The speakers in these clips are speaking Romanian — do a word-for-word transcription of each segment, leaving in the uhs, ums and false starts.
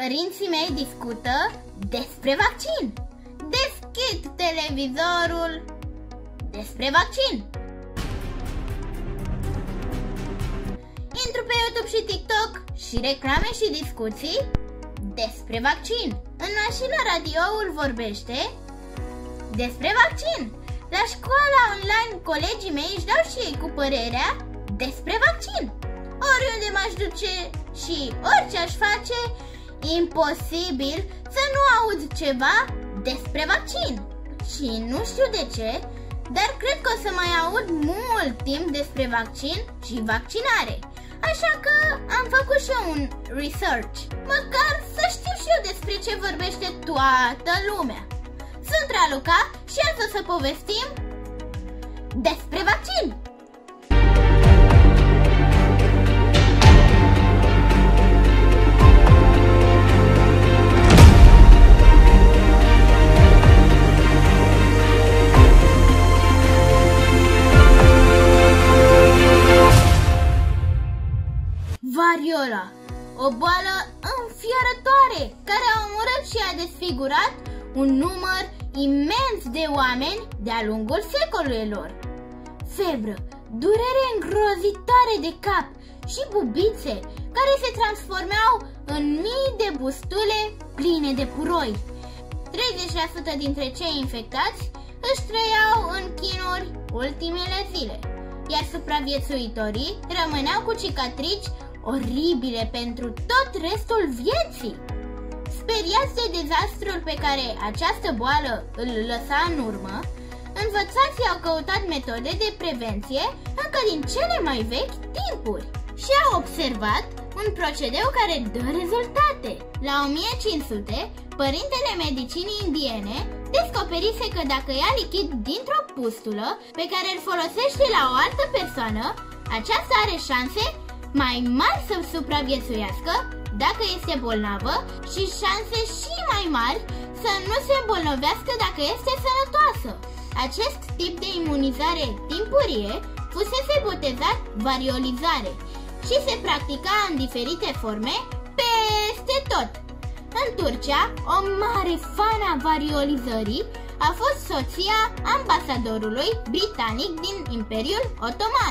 Părinții mei discută despre vaccin. Deschid televizorul despre vaccin. Intru pe YouTube și TikTok și reclame și discuții despre vaccin. În mașină radioul vorbește despre vaccin. La școala online colegii mei își dau și ei cu părerea despre vaccin. Oriunde m-aș duce și orice aș face, imposibil să nu aud ceva despre vaccin. Și nu știu de ce, dar cred că o să mai aud mult timp despre vaccin și vaccinare. Așa că am făcut și eu un research, măcar să știu și eu despre ce vorbește toată lumea. Sunt Raluca și azi o să povestim despre vaccin. Variola, o boală înfiorătoare care a omorât și a desfigurat un număr imens de oameni de-a lungul secolelor. Febră, durere îngrozitoare de cap și bubițe care se transformau în mii de bustule pline de puroi. treizeci la sută dintre cei infectați își trăiau în chinuri ultimele zile, iar supraviețuitorii rămâneau cu cicatrici oribile pentru tot restul vieții. Speriați de dezastrul pe care această boală îl lăsa în urmă, învățații au căutat metode de prevenție încă din cele mai vechi timpuri și au observat un procedeu care dă rezultate. La o mie cinci sute, părintele medicinii indiene descoperise că dacă ia lichid dintr-o pustulă pe care îl folosește la o altă persoană, aceasta are șanse mai mari să supraviețuiască dacă este bolnavă și șanse și mai mari să nu se îmbolnăvească dacă este sănătoasă. Acest tip de imunizare timpurie fusese botezat variolizare și se practica în diferite forme peste tot. În Turcia, o mare fană a variolizării a fost soția ambasadorului britanic din Imperiul Otoman.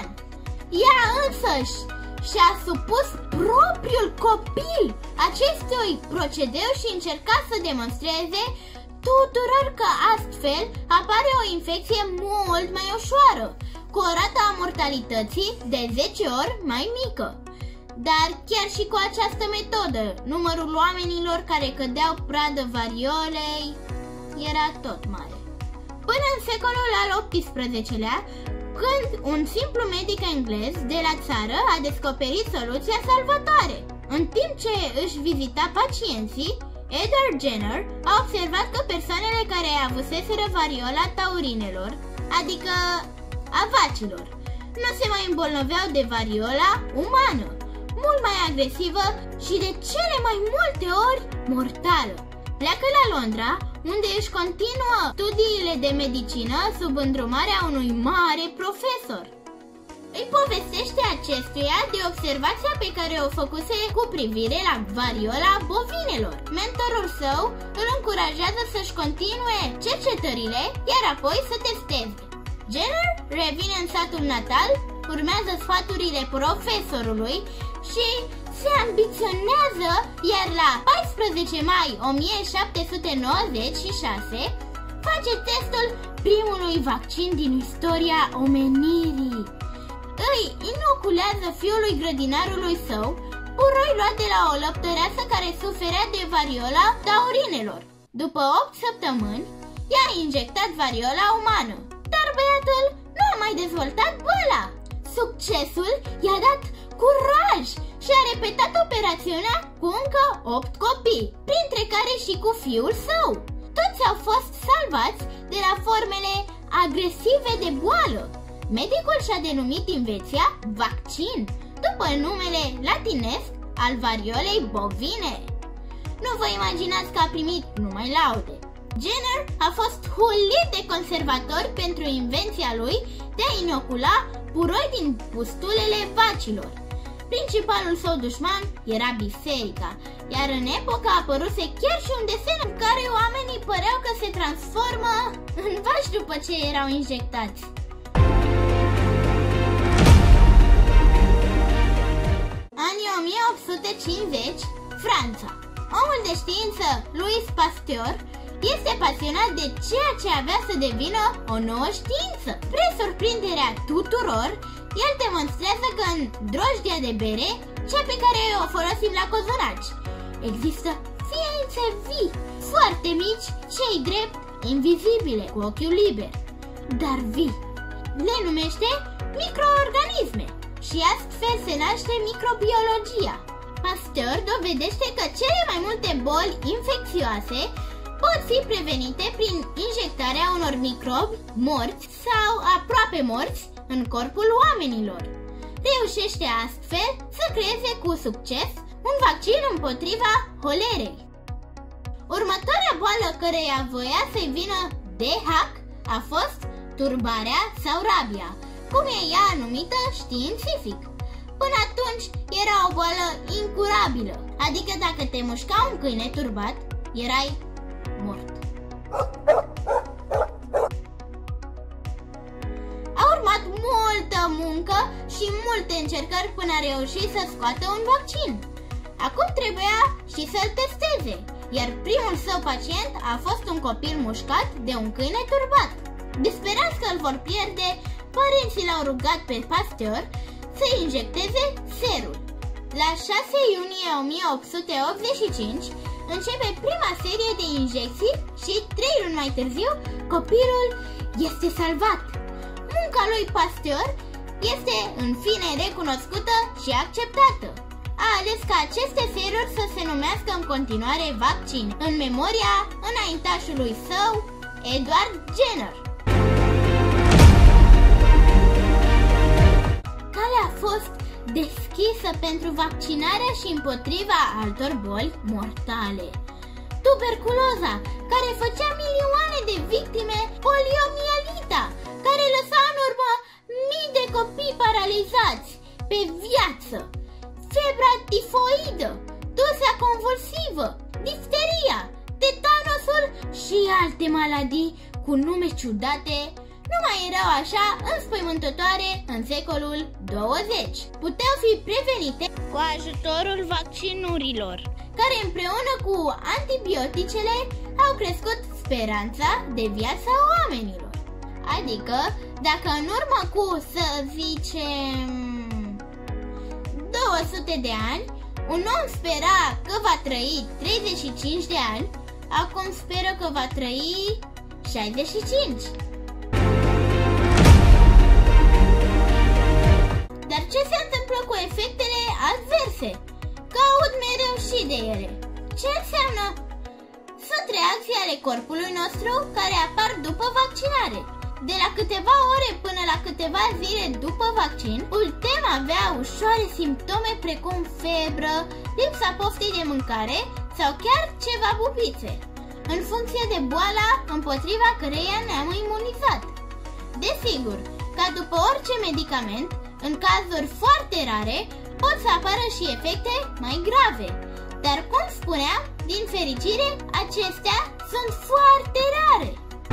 Ea însăși și-a supus propriul copil acestui procedeu și încerca să demonstreze tuturor că astfel apare o infecție mult mai ușoară, cu o rată a mortalității de zece ori mai mică. Dar chiar și cu această metodă, numărul oamenilor care cădeau pradă variolei era tot mare. Până în secolul al optsprezecelea, când un simplu medic englez de la țară a descoperit soluția salvatoare. În timp ce își vizita pacienții, Edward Jenner a observat că persoanele care avuseseră variola taurinelor, adică a vacilor, nu se mai îmbolnăveau de variola umană, mult mai agresivă și de cele mai multe ori mortală. Pleacă la Londra, unde își continuă studiile de medicină sub îndrumarea unui mare profesor. Îi povestește acestuia de observația pe care o făcuse cu privire la variola bovinelor. Mentorul său îl încurajează să-și continue cercetările, iar apoi să testeze. Jenner revine în satul natal, urmează sfaturile profesorului și se ambiționează, iar la paisprezece mai o mie șapte sute nouăzeci și șase face testul primului vaccin din istoria omenirii. Îi inoculează fiului grădinarului său puroi luat de la o lăptăreasă care suferea de variola taurinelor. După opt săptămâni, i-a injectat variola umană, dar băiatul nu a mai dezvoltat boala. Succesul i-a dat curaj și a repetat operațiunea cu încă opt copii, printre care și cu fiul său. Toți au fost salvați de la formele agresive de boală. Medicul și-a denumit invenția vaccin, după numele latinesc al variolei bovine. Nu vă imaginați că a primit numai laude. Jenner a fost hulit de conservatori pentru invenția lui de a inocula puroi din pustulele vacilor. principalul său dușman era biserica, iar în epoca apăruse chiar și un desen în care oamenii păreau că se transformă în vaci după ce erau injectați. Anii o mie opt sute cincizeci, Franța. Omul de știință Louis Pasteur este pasionat de ceea ce avea să devină o nouă știință. Spre surprinderea tuturor, el demonstrează că în drojdia de bere, cea pe care o folosim la cozonaci, există ființe vii, foarte mici, cei drept, invizibile, cu ochiul liber, dar vii. Le numește microorganisme și astfel se naște microbiologia. Pasteur dovedește că cele mai multe boli infecțioase pot fi prevenite prin injectarea unor microbi morți sau aproape morți în corpul oamenilor. Reușește astfel să creeze cu succes un vaccin împotriva holerei. Următoarea boală căreia voia să-i vină de hack a fost turbarea sau rabia, cum e ea numită științific. Până atunci era o boală incurabilă, adică dacă te mușca un câine turbat, erai mort. A urmat multă muncă și multe încercări până a reușit să scoată un vaccin. Acum trebuia și să-l testeze, iar primul său pacient a fost un copil mușcat de un câine turbat. Disperați că îl vor pierde, părinții l-au rugat pe Pasteur să injecteze serul. La șase iunie o mie opt sute optzeci și cinci începe prima serie de injecții și trei luni mai târziu copilul este salvat. Munca lui Pasteur este în fine recunoscută și acceptată. A ales ca aceste seruri să se numească în continuare vaccin, în memoria înaintașului său, Edward Jenner. Calea a fost deschisă pentru vaccinarea și împotriva altor boli mortale. Tuberculoza, care făcea milioane de victime, poliomielita, care lăsa în urmă mii de copii paralizați pe viață, febra tifoidă, tusea convulsivă, difteria, tetanosul și alte maladii cu nume ciudate nu mai erau așa înspăimântătoare în secolul douăzeci. Puteau fi prevenite cu ajutorul vaccinurilor, care împreună cu antibioticele au crescut speranța de viață a oamenilor. Adică, dacă în urmă cu, să zicem, două sute de ani, un om spera că va trăi treizeci și cinci de ani, acum speră că va trăi șaizeci și cinci. Dar ce se întâmplă cu efectele adverse? Că aud mereu și de ele. Ce înseamnă? Sunt reacții ale corpului nostru care apar după vaccinare. De la câteva ore până la câteva zile după vaccin, putem avea ușoare simptome precum febră, lipsa poftii de mâncare sau chiar ceva bubițe, în funcție de boala împotriva căreia ne-am imunizat. Desigur, ca după orice medicament, în cazuri foarte rare, pot să apară și efecte mai grave. Dar, cum spuneam, din fericire, acestea sunt foarte rare.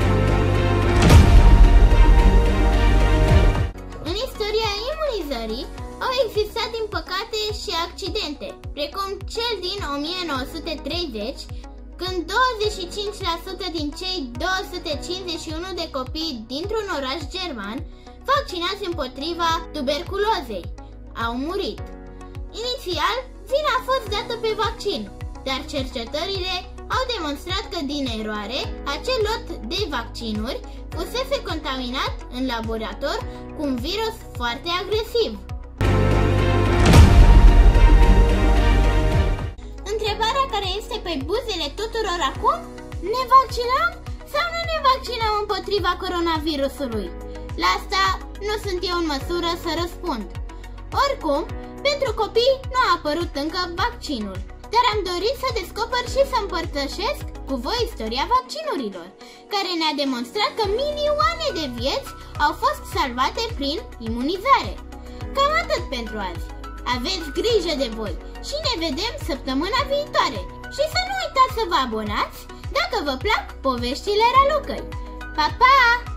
În istoria imunizării au existat, din păcate, și accidente, precum cel din o mie nouă sute treizeci, când douăzeci și cinci la sută din cei două sute cincizeci și unu de copii dintr-un oraș german vaccinați împotriva tuberculozei au murit. Inițial, vina a fost dată pe vaccin, dar cercetările au demonstrat că din eroare acel lot de vaccinuri fusese contaminat în laborator cu un virus foarte agresiv. Întrebarea care este pe buzele tuturor acum: ne vaccinăm sau nu ne vaccinăm împotriva coronavirusului? La asta nu sunt eu în măsură să răspund. Oricum, pentru copii nu a apărut încă vaccinul, dar am dorit să descoper și să împărtășesc cu voi istoria vaccinurilor, care ne-a demonstrat că milioane de vieți au fost salvate prin imunizare. Cam atât pentru azi. aveți grijă de voi și ne vedem săptămâna viitoare. Și să nu uitați să vă abonați dacă vă plac poveștile Ralucăi. Pa, pa!